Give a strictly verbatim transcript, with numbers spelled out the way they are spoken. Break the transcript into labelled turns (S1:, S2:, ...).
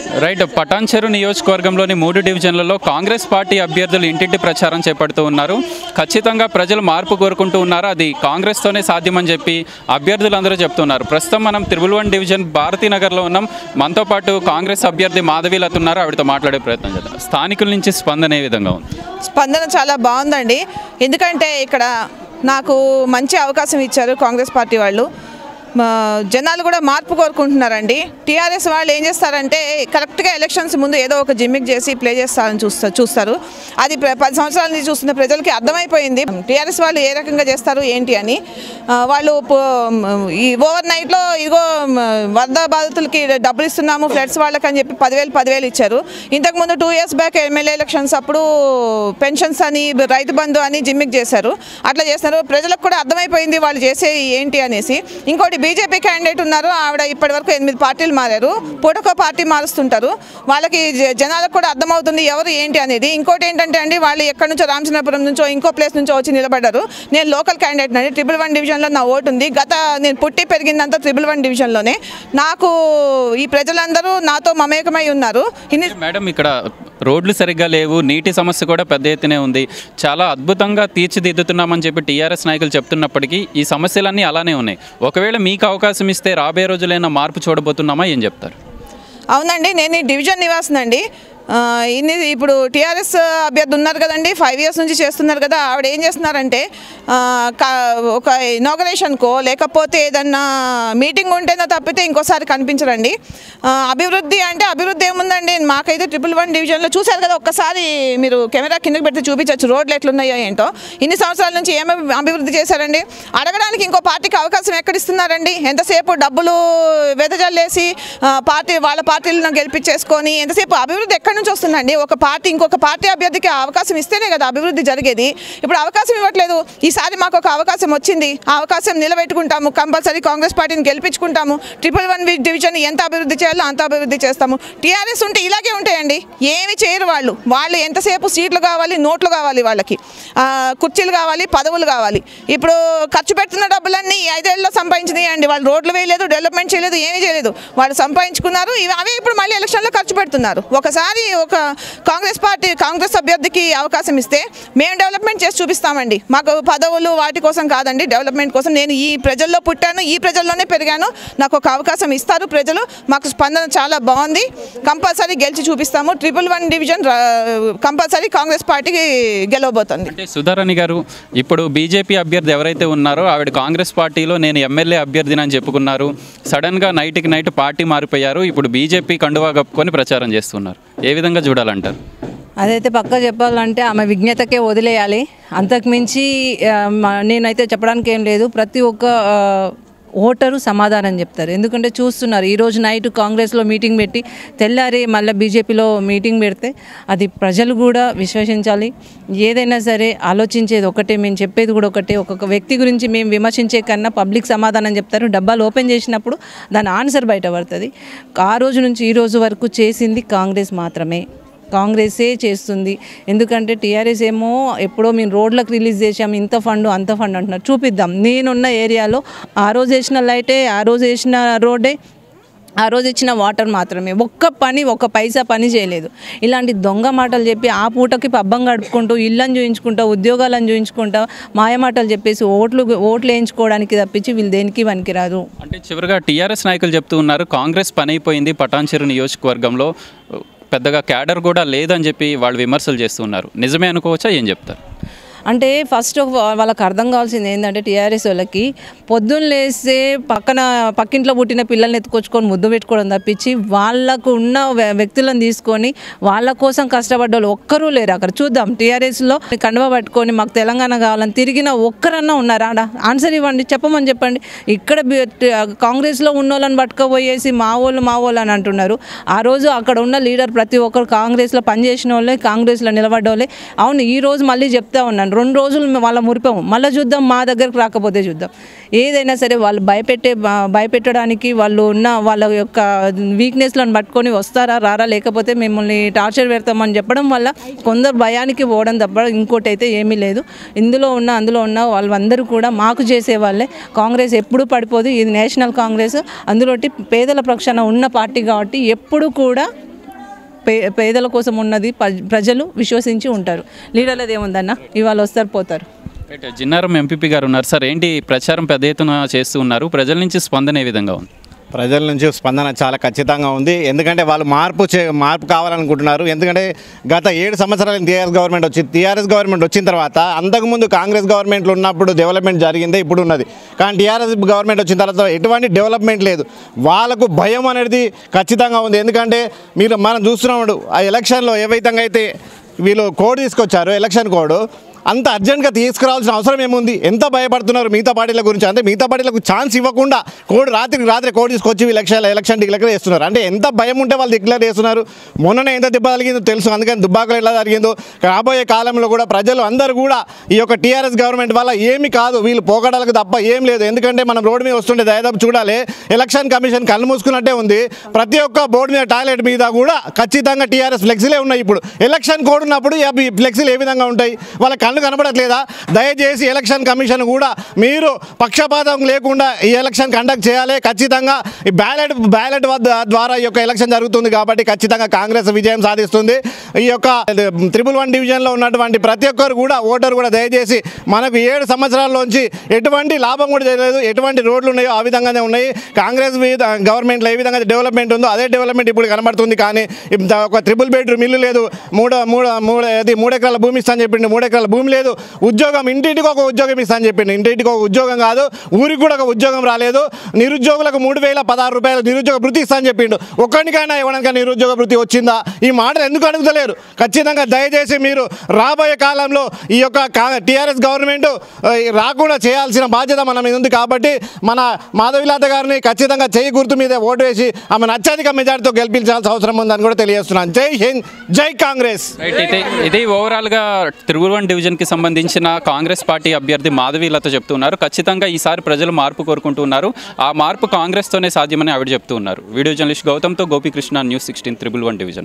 S1: Right. Patancheru నియోజకవర్గంలోని మూడు డివిజన్లలో కాంగ్రెస్ పార్టీ అభ్యర్థులు ఇంటింటి ప్రచారం చేపడుతూ ఉన్నారు. ఖచ్చితంగా ప్రజలు మార్పు కోరుకుంటూ ఉన్నారు. అది కాంగ్రెస్తోనే సాధ్యమని చెప్పి అభ్యర్థులందరూ చెప్తున్నారు. ప్రస్తుతం మనం త్రిబుల్ వన్ డివిజన్ భారతీనగర్లో ఉన్నాం. మనతో పాటు కాంగ్రెస్ అభ్యర్థి మాధవీలత ఉన్నారు. ఆవిడతో మాట్లాడే ప్రయత్నం చేద్దాం. స్థానికుల నుంచి స్పందన ఏ విధంగా ఉంది?
S2: స్పందన చాలా బాగుందండి. ఎందుకంటే ఇక్కడ నాకు మంచి అవకాశం ఇచ్చారు కాంగ్రెస్ పార్టీ వాళ్ళు. జనాలు కూడా మార్పు కోరుకుంటున్నారండి. టీఆర్ఎస్ వాళ్ళు ఏం చేస్తారంటే కరెక్ట్గా ఎలక్షన్స్ ముందు ఏదో ఒక జిమ్మిక్ చేసి ప్లే చేస్తారని చూస్తారు చూస్తారు అది పది సంవత్సరాల నుంచి చూస్తున్న ప్రజలకి అర్థమైపోయింది టీఆర్ఎస్ వాళ్ళు ఏ రకంగా చేస్తారు ఏంటి అని. వాళ్ళు ఈ ఓవర్ నైట్లో ఇదిగో వరద బాధితులకి డబ్బులు ఇస్తున్నాము ఫ్లడ్స్ వాళ్ళకి అని చెప్పి పదివేలు పదివేలు ఇచ్చారు. ఇంతకుముందు two years back MLA elections అప్పుడు పెన్షన్స్ అని రైతు బంధు అని జిమ్మిక్ చేశారు. అట్లా చేస్తారు. ప్రజలకు కూడా అర్థమైపోయింది వాళ్ళు చేసే ఏంటి అనేసి. ఇంకోటి బీజేపీ క్యాండిడేట్ ఉన్నారు. ఆవిడ ఇప్పటి వరకు ఎనిమిది పార్టీలు మారారు. పూటకో పార్టీ మారుస్తుంటారు. వాళ్ళకి జనాలకు కూడా అర్థమవుతుంది ఎవరు ఏంటి అనేది. ఇంకోటి ఏంటంటే అండి వాళ్ళు ఎక్కడి నుంచో రామచంద్రపురం నుంచో ఇంకో ప్లేస్ నుంచో వచ్చి నిలబడ్డారు. నేను లోకల్ క్యాండిడేట్ అండి. ట్రిపుల్ వన్ డివిజన్లో నా ఓటు ఉంది. గత నేను పుట్టి పెరిగిందంతా ట్రిపుల్ వన్ డివిజన్లోనే. నాకు ఈ ప్రజలందరూ నాతో మమేకమై ఉన్నారు.
S1: మేడం, ఇక్కడ రోడ్లు సరిగ్గా లేవు, నీటి సమస్య కూడా పెద్ద ఎత్తునే ఉంది. చాలా అద్భుతంగా తీర్చిదిద్దుతున్నామని చెప్పి టీఆర్ఎస్ నాయకులు చెప్తున్నప్పటికీ ఈ సమస్యలన్నీ అలానే ఉన్నాయి. ఒకవేళ మీకు అవకాశం ఇస్తే రాబోయే రోజులైనా మార్పు చూడబోతున్నామా? ఏం చెప్తారు?
S2: అవునండి, నేను ఈ డివిజన్ నివాసినండి. ఇన్ని ఇప్పుడు టీఆర్ఎస్ అభ్యర్థి ఉన్నారు కదండి, ఫైవ్ ఇయర్స్ నుంచి చేస్తున్నారు కదా. ఆవిడ ఏం చేస్తున్నారంటే ఒక ఇనాగరేషన్కో లేకపోతే ఏదన్నా మీటింగ్ ఉంటేనో తప్పితే ఇంకోసారి కనిపించరండి. అభివృద్ధి అంటే అభివృద్ధి ఏముందండి, మాకైతే ట్రిపుల్ వన్ డివిజన్లో చూశారు కదా, ఒక్కసారి మీరు కెమెరా కిందకి పెడితే చూపించవచ్చు రోడ్లు ఎట్లున్నాయో ఏంటో. ఇన్ని సంవత్సరాల నుంచి ఏమేమి అభివృద్ధి చేశారండి. అడగడానికి ఇంకో పార్టీకి అవకాశం ఎక్కడిస్తున్నారండి? ఎంతసేపు డబ్బులు వెదజల్లేసి పార్టీ వాళ్ళ పార్టీలను గెలిపించేసుకొని ఎంతసేపు అభివృద్ధి ఎక్కడ నుంచి వస్తుందండి? ఒక పార్టీ ఇంకొక పార్టీ అభ్యర్థికి అవకాశం ఇస్తేనే కదా అభివృద్ధి జరిగేది. ఇప్పుడు అవకాశం ఇవ్వట్లేదు. ఈసారి మాకు ఒక అవకాశం వచ్చింది, ఆ అవకాశం నిలబెట్టుకుంటాము. కంపల్సరీ కాంగ్రెస్ పార్టీని గెలిపించుకుంటాము. ట్రిపుల్ వన్ డివిజన్ ఎంత అభివృద్ధి చేయాలో అంత అభివృద్ధి చేస్తాము. టీఆర్ఎస్ ఉంటే ఇలాగే ఉంటాయండి, ఏమి చేయరు వాళ్ళు. వాళ్ళు ఎంతసేపు సీట్లు కావాలి, నోట్లు కావాలి, వాళ్ళకి కుర్చీలు కావాలి, పదవులు కావాలి. ఇప్పుడు ఖర్చు పెడుతున్న డబ్బులన్నీ ఐదేళ్లలో సంపాదించినాయి అండి. వాళ్ళు రోడ్లు వేయలేదు, డెవలప్మెంట్ చేయలేదు, ఏమీ చేయలేదు. వాళ్ళు సంపాదించుకున్నారు, అవే ఇప్పుడు మళ్ళీ ఎలక్షన్లో ఖర్చు పెడుతున్నారు. ఒకసారి ఒక కాంగ్రెస్ పార్టీ కాంగ్రెస్ అభ్యర్థికి అవకాశం ఇస్తే మేము డెవలప్మెంట్ చేసి చూపిస్తామండి. మాకు పదవులు వాటి కోసం కాదండి, డెవలప్మెంట్ కోసం. నేను ఈ ప్రజల్లో పుట్టాను, ఈ ప్రజల్లోనే పెరిగాను. నాకు ఒక అవకాశం ఇస్తారు ప్రజలు. మాకు స్పందన చాలా బాగుంది. కంపల్సరీ గెలిచి చూపిస్తాము. Triple one division compulsory Congress పార్టీకి గెలవబోతుంది.
S1: అంటే సుధారాణి గారు, ఇప్పుడు బీజేపీ అభ్యర్థి ఎవరైతే ఉన్నారో ఆవిడ కాంగ్రెస్ పార్టీలో నేను ఎమ్మెల్యే అభ్యర్థిని అని చెప్పుకున్నారు. సడన్గా నైట్కి నైట్ పార్టీ మారిపోయారు. ఇప్పుడు బీజేపీ కండువా కప్పుకొని ప్రచారం చేస్తున్నారు. ఏ విధంగా చూడాలంటారు?
S3: అదైతే పక్కా చెప్పాలంటే ఆమె విజ్ఞతకే వదిలేయాలి. అంతకుమించి నేనైతే చెప్పడానికి ఏం లేదు. ప్రతి ఒక్క ఓటరు సమాధానం చెప్తారు. ఎందుకంటే చూస్తున్నారు, ఈరోజు నైట్ కాంగ్రెస్లో మీటింగ్ పెట్టి తెల్లారి మళ్ళీ బీజేపీలో మీటింగ్ పెడితే అది ప్రజలు కూడా విశ్వసించాలి. ఏదైనా సరే ఆలోచించేది ఒకటే, మేము చెప్పేది కూడా ఒకటే. ఒక్కొక్క వ్యక్తి గురించి మేము విమర్శించే కన్నా పబ్లిక్ సమాధానం చెప్తారు. డబ్బాలు ఓపెన్ చేసినప్పుడు దాని ఆన్సర్ బయటపడుతుంది. ఆ రోజు నుంచి ఈ రోజు వరకు చేసింది కాంగ్రెస్ మాత్రమే, కాంగ్రెసే చేస్తుంది. ఎందుకంటే టీఆర్ఎస్ ఏమో ఎప్పుడో మేము రోడ్లకు రిలీజ్ చేసాము, ఇంత ఫండ్ అంత ఫండ్ అంటున్నారు. చూపిద్దాం. నేనున్న ఏరియాలో ఆ రోజు వేసిన లైటే, ఆ రోజు వేసిన రోడ్డే, ఆ రోజు ఇచ్చిన వాటర్ మాత్రమే. ఒక్క పని ఒక్క పైసా పని చేయలేదు. ఇలాంటి దొంగ మాటలు చెప్పి ఆ పూటకి పబ్బం గడుపుకుంటూ ఇళ్ళని చూయించుకుంటా, ఉద్యోగాలను చూయించుకుంటా, మాయమాటలు చెప్పేసి ఓట్లు ఓట్లు వేయించుకోవడానికి తప్పించి వీళ్ళు దేనికి పనికిరాదు.
S1: అంటే చివరిగా టీఆర్ఎస్ నాయకులు చెప్తూ ఉన్నారు, కాంగ్రెస్ పని అయిపోయింది పటాన్చెరు నియోజకవర్గంలో, పెద్దగా క్యాడర్ కూడా లేదని చెప్పి వాళ్ళు విమర్శలు చేస్తున్నారు. నిజమే అనుకోవచ్చా? ఏం చెప్తారు?
S3: అంటే ఫస్ట్ వాళ్ళకి అర్థం కావాల్సింది ఏంటంటే టీఆర్ఎస్ వాళ్ళకి పొద్దున్న లేస్తే పక్కన పక్కింట్లో పుట్టిన పిల్లల్ని ఎత్తుకొచ్చుకొని ముద్దు పెట్టుకోవడం తప్పించి వాళ్ళకు ఉన్న వ్యక్తులను తీసుకొని వాళ్ళ కోసం కష్టపడ్డ వాళ్ళు ఒక్కరూ లేరు అక్కడ. చూద్దాం, టీఆర్ఎస్లో కండువా పట్టుకొని మాకు తెలంగాణ కావాలని తిరిగిన ఒక్కరన్నా ఉన్నారా? ఆన్సర్ ఇవ్వండి, చెప్పమని చెప్పండి. ఇక్కడ కాంగ్రెస్లో ఉన్న వాళ్ళని పట్టుకపోయేసి మా వాళ్ళు మా వాళ్ళు అని అంటున్నారు. ఆ రోజు అక్కడ ఉన్న లీడర్ ప్రతి ఒక్కరు కాంగ్రెస్లో పనిచేసిన వాళ్ళే, కాంగ్రెస్లో నిలబడ్డ వాళ్ళే. అవును, ఈ రోజు మళ్ళీ చెప్తా ఉన్నాను, రెండు రోజులు వాళ్ళ మురిపాము, మళ్ళీ చూద్దాం, మా దగ్గరకు రాకపోతే చూద్దాం. ఏదైనా సరే వాళ్ళు భయపెట్టే భయపెట్టడానికి వాళ్ళు ఉన్న వాళ్ళ యొక్క వీక్నెస్లను పట్టుకొని వస్తారా రారా, లేకపోతే మిమ్మల్ని టార్చర్ పెడతామని చెప్పడం వల్ల కొందరు భయానికి పోవడం తప్ప ఇంకోటి అయితే ఏమీ లేదు. ఇందులో ఉన్న అందులో ఉన్న వాళ్ళందరూ కూడా మాకు చేసే వాళ్ళే. కాంగ్రెస్ ఎప్పుడు పడిపోదు, ఇది నేషనల్ కాంగ్రెస్. అందులో పేదల పక్షాన ఉన్న పార్టీ కాబట్టి ఎప్పుడు కూడా పే పేదల కోసం ఉన్నది ప- ప్రజలు విశ్వసించి ఉంటారు. లీడర్లది ఏముందన్న, ఇవాళ వస్తారు పోతారు.
S1: రైట్, జిన్నారం ఎంపీపీ గారు ఉన్నారు సార్. ఏంటి ప్రచారం పెద్ద ఎత్తున చేస్తూ ఉన్నారు, ప్రజల నుంచి స్పందన ఏ విధంగా ఉంది?
S4: ప్రజల నుంచి స్పందన చాలా ఖచ్చితంగా ఉంది. ఎందుకంటే వాళ్ళు మార్పు చే మార్పు కావాలనుకుంటున్నారు. ఎందుకంటే గత ఏడు సంవత్సరాలు టీఆర్ఎస్ గవర్నమెంట్ వచ్చి టీఆర్ఎస్ గవర్నమెంట్ వచ్చిన తర్వాత అంతకుముందు కాంగ్రెస్ గవర్నమెంట్లో ఉన్నప్పుడు డెవలప్మెంట్ జరిగిందే ఇప్పుడు ఉన్నది. కానీ టీఆర్ఎస్ గవర్నమెంట్ వచ్చిన తర్వాత ఎటువంటి డెవలప్మెంట్ లేదు. వాళ్ళకు భయం అనేది ఖచ్చితంగా ఉంది. ఎందుకంటే మీరు మనం చూస్తున్నాడు ఆ ఎలక్షన్లో ఏ విధంగా అయితే వీళ్ళు కోడ్ తీసుకొచ్చారు, ఎలక్షన్ కోడ్ అంత అర్జెంట్గా తీసుకురావాల్సిన అవసరం ఏముంది? ఎంత భయపడుతున్నారు మిగతా పార్టీల గురించి అంటే మిగతా పార్టీలకు ఛాన్స్ ఇవ్వకుండా కోడ్ రాత్రికి రాత్రి కోడ్ తీసుకొచ్చి ఎలక్షన్ ఎలక్షన్ డిక్లేర్ చేస్తున్నారు. అంటే ఎంత భయం ఉంటే వాళ్ళు డిక్లేర్ చేస్తున్నారు. మొన్ననే ఎంత దెబ్బ జరిగిందో తెలుసు. అందుకని దుబ్బాకలు ఎలా జరిగిందో రాబోయే కాలంలో కూడా ప్రజలు అందరూ కూడా ఈ యొక్క టీఆర్ఎస్ గవర్నమెంట్ వల్ల ఏమి కాదు, వీళ్ళు పోగడాలకు తప్ప ఏం లేదు. ఎందుకంటే మనం రోడ్డు మీద వస్తుంటే దాదాపు చూడాలి, ఎలక్షన్ కమిషన్ కళ్ళు మూసుకున్నట్టే ఉంది. ప్రతి ఒక్క బోర్డు మీద టాయిలెట్ మీద కూడా ఖచ్చితంగా టీఆర్ఎస్ ఫ్లెక్సీలే ఉన్నాయి. ఇప్పుడు ఎలక్షన్ కోడ్ ఉన్నప్పుడు ఈ ఫ్లెక్సీలు ఏ విధంగా ఉంటాయి? వాళ్ళ కళ్ళు కనబడట్లేదా? దయచేసి ఎలక్షన్ కమిషన్ కూడా మీరు పక్షపాతం లేకుండా ఈ ఎలక్షన్ కండక్ట్ చేయాలి. ఖచ్చితంగా ఈ బ్యాలెట్ బ్యాలెట్ ద్వారా ఈ యొక్క ఎలక్షన్ జరుగుతుంది కాబట్టి ఖచ్చితంగా కాంగ్రెస్ విజయం సాధిస్తుంది. ఈ యొక్క త్రిబుల్ వన్ డివిజన్లో ఉన్నటువంటి ప్రతి ఒక్కరు కూడా ఓటరు కూడా దయచేసి మనకు ఏడు సంవత్సరాల్లోంచి ఎటువంటి లాభం కూడా చేయలేదు, ఎటువంటి రోడ్లు ఉన్నాయో ఆ విధంగానే ఉన్నాయి. కాంగ్రెస్ గవర్నమెంట్లో ఏ విధంగా డెవలప్మెంట్ ఉందో అదే డెవలప్మెంట్ ఇప్పుడు కనబడుతుంది. కానీ ఒక త్రిబుల్ బెడ్రూమ్ ఇల్లు లేదు, మూడు మూడు మూడు అది మూడు ఎకరాల భూమి ఇస్తా అని చెప్పిండు, మూడు ఎకరాల భూమి లేదు. ఉద్యోగం ఇంటింటికి ఒక ఉద్యోగం ఇస్తా అని చెప్పిండు, ఇంటింటికి ఒక ఉద్యోగం కాదు, ఊరికి కూడా ఒక ఉద్యోగం రాలేదు. నిరుద్యోగులకు మూడు వేల పదహారు రూపాయలు నిరుద్యోగ భృతి ఇస్తా అని చెప్పిండు. ఒక్కడికైనా ఇవ్వడానికి నిరుద్యోగ భృతి వచ్చిందా? ఈ మాటలు ఎందుకు అడుగుతలేరు? ఖచ్చితంగా దయచేసి మీరు రాబోయే కాలంలో ఈ యొక్క టీఆర్ఎస్ గవర్నమెంట్ రాకుండా చేయాల్సిన బాధ్యత మన మీద ఉంది. కాబట్టి మన మాధవిలత గారిని ఖచ్చితంగా చేయి గుర్తు మీద ఓటు వేసి ఆమె అత్యధిక మెజార్టీతో గెలిపించాల్సిన అవసరం ఉందని కూడా తెలియజేస్తున్నాను. జై హింద్, జై కాంగ్రెస్.
S1: రైట్, ఇది ఇది ఓవరాల్గా త్రిబుల్ వన్ డివిజన్కి సంబంధించిన కాంగ్రెస్ పార్టీ అభ్యర్థి మాధవీలత చెప్తున్నారు. ఖచ్చితంగా ఈసారి ప్రజలు మార్పు కోరుకుంటున్నారు. ఆ మార్పు కాంగ్రెస్తోనే సాధ్యమని ఆవిడ చెప్తూ ఉన్నారు. వీడియో జర్నలిస్ట్ గౌతమ్తో Gopikrishna, news sixteen triple one division.